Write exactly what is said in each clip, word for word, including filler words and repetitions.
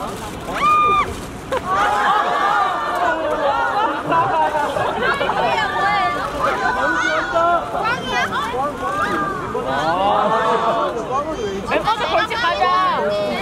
멤버들 벌칙 가자.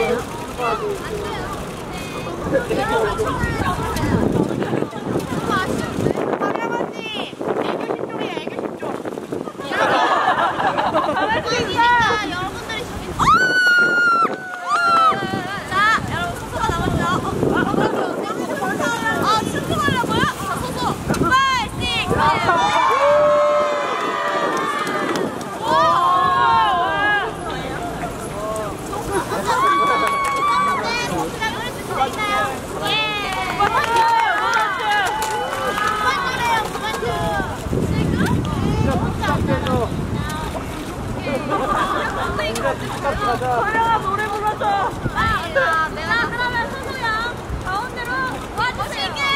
소영아 노래 불러줘. 아, 내가 그러면 소소영 가운데로 와주실게요.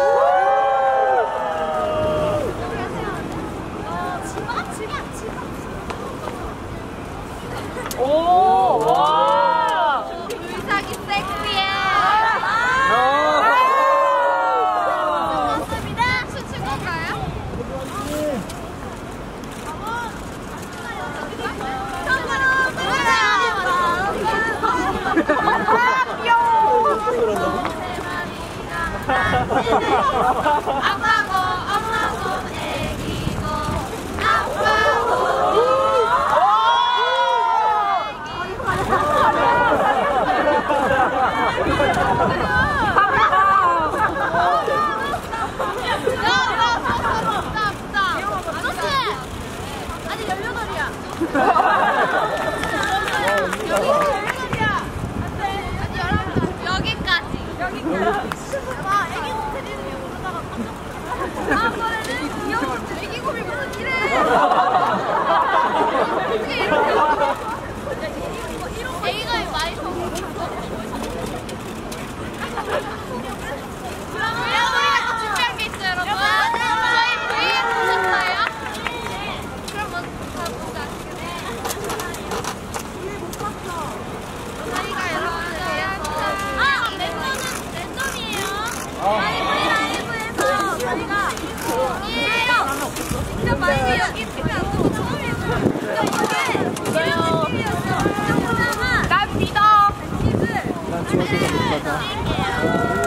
어, 지마, 지마, 지마. 오, 와. 의상이 섹시해. 고맙습니다. 춤춘 건가요? 아빠고 엄마고 애기고 아빠고 아직 열여덟이야. 여기까지. 여기까지. 와, 애기 곰 데리는 게 모르다가 깜짝. 아, 그거는 귀여운 애기 곰이 무슨 이래. 어떻게 이렇게. 애기가 많이 먹는 그러면 우리가 또 준비한 게 있어요, 여러분. 저희 브이앱 보셨어요? 그럼 먼저 가보자. 못 봤어. 저희가 여러분들 아! 랜선은 랜선이에요. 아니 우리 라이브에서 저희가 이에요. 진짜 많이 여기 피면 안 되고 처음이에요. 진짜 이게 이름이 난 믿어. 난 지워주고 싶다.